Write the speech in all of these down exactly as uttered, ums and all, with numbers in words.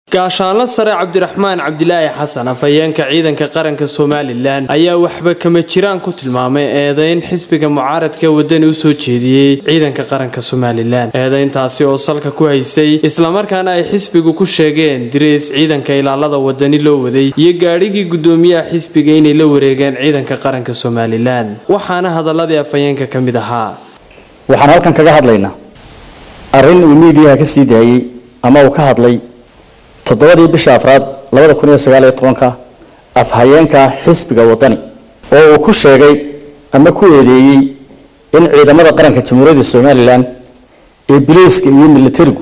gaashaanle sare Cabdiraxmaan Cabdilaahi Xasan afayeenka ciidanka qaranka Soomaaliland ayaa waxba kama jiraan ku tilmaamay eedayn xisbiga mucaaradka wadani u soo jeediyay ciidanka qaranka Soomaaliland eedayntaasi oo salka ku haysay isla markaana ay xisbigu ku sheegeen direes ciidanka ilaalada wadani loo waday iyo gaarigii gudoomiyaha xisbiga inay la wareegeen ciidanka qaranka Soomaaliland waxaana hadaladii afayeenka kamid ahaa waxaan halkan kaga hadlaynaa arrin uu media ka sii daayay ama uu ka hadlay todobadii bisha afraad laba kun iyo sagaal iyo toban afhayeenka xisbiga wadani oo uu ku sheegay ama ku eedeeyay in ciidamada qaranka Jamhuuriyadda Soomaaliland ee biliiska iyo militarigu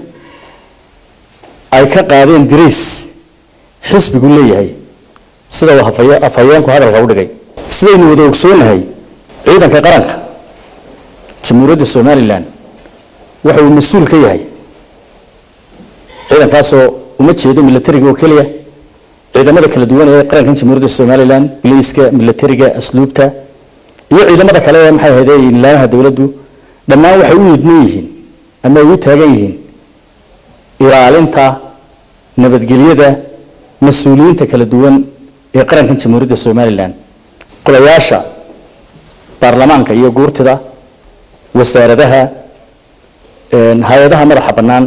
ay ka qaadeen diris xisbigu leeyahay sida uu afhayeenku hadalka u dhigay sidaynu wada ogsoonahay ciidanka qaranka Jamhuuriyadda Soomaaliland waxa uu mas'uul ka yahay ciidankaasoo uma jeedo militariga oo kaliya ciidamada kala duwan ee qaranka Jamhuuriyadda Soomaaliland biliiska militariga asluubta iyo ciidamada kale ee maxay ahaydeen ilaalaha dawladdu dhammaan waxay u yidmeeyeen ama ay u taagan yihiin ilaalinta nabadgelyada mas'uuliyiinta kala duwan ee qaranka Jamhuuriyadda Soomaaliland qolayaasha baarlamaanka iyo guurtida wasaaradaha een hay'adaha madaxa bannaan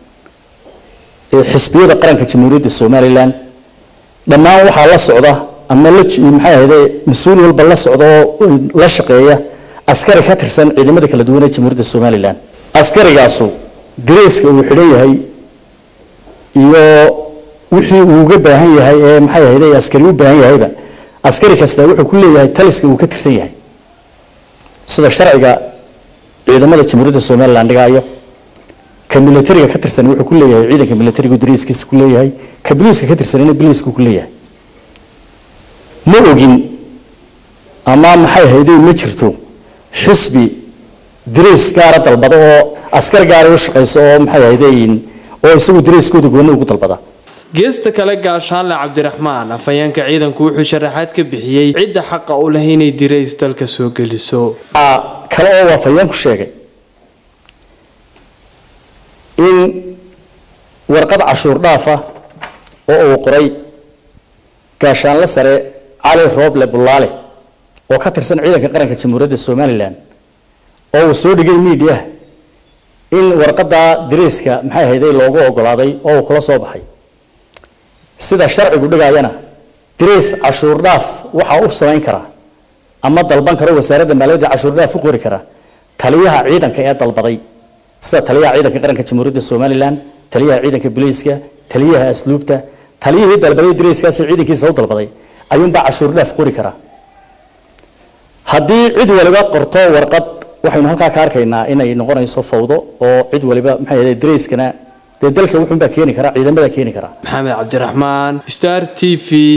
xisbiyada qaranka Jamhuuriyadda Soomaaliland dhammaan waxa la socda ama la maxay ahayd mas'uul walba la socdo la shaqeeya askari ka tirsan ciidamada kala duwan ee Jamhuuriyadda Soomaaliland askarigaasu direeska uu xidhan yahay iyo wixii uu uga baahan yahay ee maxay ahayd askari u baahan yahayba askari kasta wuxuu ku leeyahay taliska uu ka tirsan yahay sida sharciga ciidamada Jamhuuriyadda Soomaaliland dhigayo militariga ka tirsan wuxuu ku leeyahay ciidanka militariga diriiskiisa ku leeyahay ka biliiska ka tirsan inay biliisku ku leeyahay ma ogin ama maxay hayday ma jirto xisbi diriis gaar ah dalbado oo askar gaar ah u shaqeyso oo maxay hayday oo isagu diriiskooda gooni ugu dalbada geesta kale gaashaanle Cabdiraxmaan afayeenka ciidanku wuxuu sharaxaad ka bixiyay cidda xaq u leh inay diriis dalka soo geliso kale oo afayeenku sheegay in warqad cashuur dhaafa oo uu qoray gaashaanle sare Cali Rooble Bulaale oo ka tirsan ciidanka qaranka Jamhuuriyadda Soomaaliland oo uu soo dhigay media in warqada diriiska maxay ahayd loogu ogolaaday oo uu kula soo baxay sida sharcigu dhigayana diriis cashuur dhaaf waxa uu sameyn karaa ama dalban karo wasaaradda maaliyadda cashuur dhaaf u qori kara taliyaha ciidanka ee dalbaday sida taliyaha ciidanka qaranka Jamhuuriyadda Soomaaliland taliyaha ciidanka biliiska taliyaha asluubta taliyihii dalbaday diriiskaas ciidankiisa u dalbaday ayuun baa cashuur dhaaf qori kara haddii cid waliba qorto warqad waxaynu halka ka arkaynaa inay noqonayso fawdo oo cid waliba maxay ahayd diriiskana dalka wuxuu baa keeni kara ciidamada keeni kara Maxamed Cabdiraxmaan Star T V